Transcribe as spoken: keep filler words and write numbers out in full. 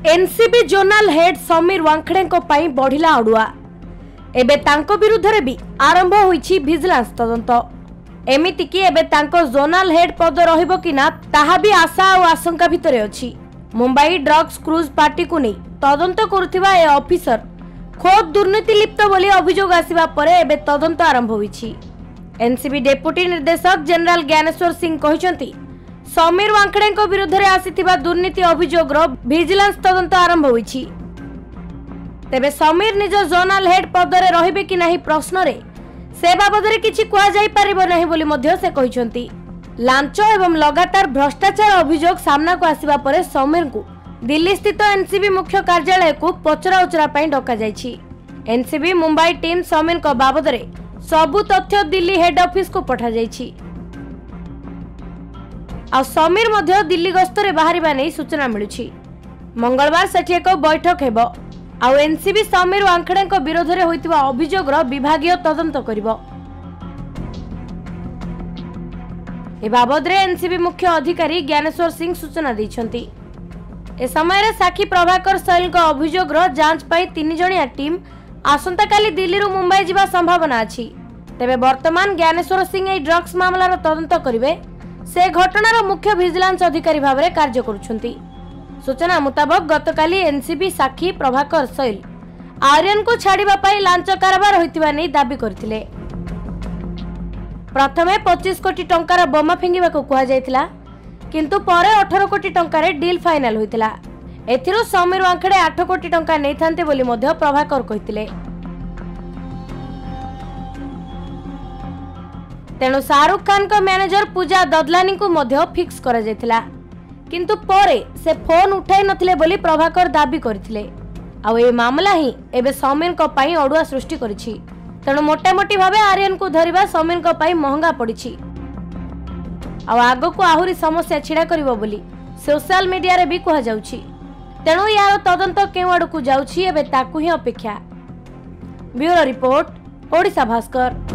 NCB zonal head Sameer Wankhede बढ़िला अड़ुआ एबे तांको विरुद्ध रे भी आरंभ होईछि विजिलेंस तदंत। एमितिकी एबे तांको जोनाल हेड पद रहिबो कि ना ताहा भी आशा और आशंका भितरे अछि। मुंबई ड्रग्स क्रूज पार्टी को नहीं तदंत करुथिबा ए ऑफिसर खोद दुर्नीति लिप्त बोली अभियोग आसिबा परे एबे तदंत आरंभ होईछि। एनसीबी डेप्यूटी निर्देशक जनरल ज्ञानेश्वर सिंह कहिसंती समीर वांखड़े विरुद्ध रे आसिथिबा दुर्नीति अभियोग रो विजिलेंस तदंत आरंभ होईछि। तेबे समीर निज जोनाल हेड पदरे रहिबे कि नाही प्रश्न रे से बाबद रे किछि कुआ जाई परिबो नाही बोली मध्य से कहिसंती। लांच एवं लगातार भ्रष्टाचार अभियोग सामना को आसिबा परे समीर को दिल्ली स्थित एनसीबी मुख्य कार्यालय को पचरा उचरा पई डका जाईछि। एनसीबी मुंबई टीम समीर को बाबद रे सबु तथ्य दिल्ली हेड ऑफिस को पठा जाईछि। आ समीर मध्य दिल्ली गस्तरे बाहरिबा नै सूचना मिलुछि। मंगलवार सेठी एक बैठक हेबो आ एनसीबी समीर वांखड़े विरोध रे होइतिबा अभियोग रो विभागीय तदंत करिवो। ए बाबद रे एनसीबी मुख्य अधिकारी ज्ञानेश्वर सिंह सूचना दैछंती। ए समय रे साखी प्रभाकर सैल को अभियोग रो जांच पई तीन जणिया टीम आसंता काली दिल्ली रु मुंबई जिबा संभावना अछि। तेबे वर्तमान ज्ञानेश्वर सिंह ए ड्रग्स मामला रो तदंत करिवे। से घटनार मुख्य विजिलेंस अधिकारी भाव में कार्य करुछंती। सूचना मुताबक गतकाली एनसीबी साखी प्रभाकर सैल आर्यन को छाड़िबा पई लांच कारबार होइतिबा नै दाबी करथिले। प्रथमे पच्चीस कोटी टंकार बोमा फिंगिबा को कुआ जायतिला किंतु परे अठारह कोटी टंकार डील फाइनल होइतिला। एथिरो समीर वांखड़े आठ कोटी टंका नै थांते बोली मध्य प्रभाकर कहितिले। तेणु शाहरुख खान को मैनेजर पूजा ददलानी को मध्य फिक्स करा जायतिला किंतु परे से फोन उठाई नथिले बोली प्रभाकर दाबी करथिले। आ ए मामला ही एबे समीर को पई अडुआ सृष्टि करिछि। तेणु मोटा मोटी भाबे आर्यन को धरिबा समीर को पई महंगा पड़िछि। आ आगो को आहुरी समस्या छिड़ा करिवो बोली सोशल मीडिया रे भी कहा जाउछि। तेणु यार तदंत केउ आडू को जाउछि एबे ताकू ही अपेक्षा। Bureau report Odisha Bhaskar.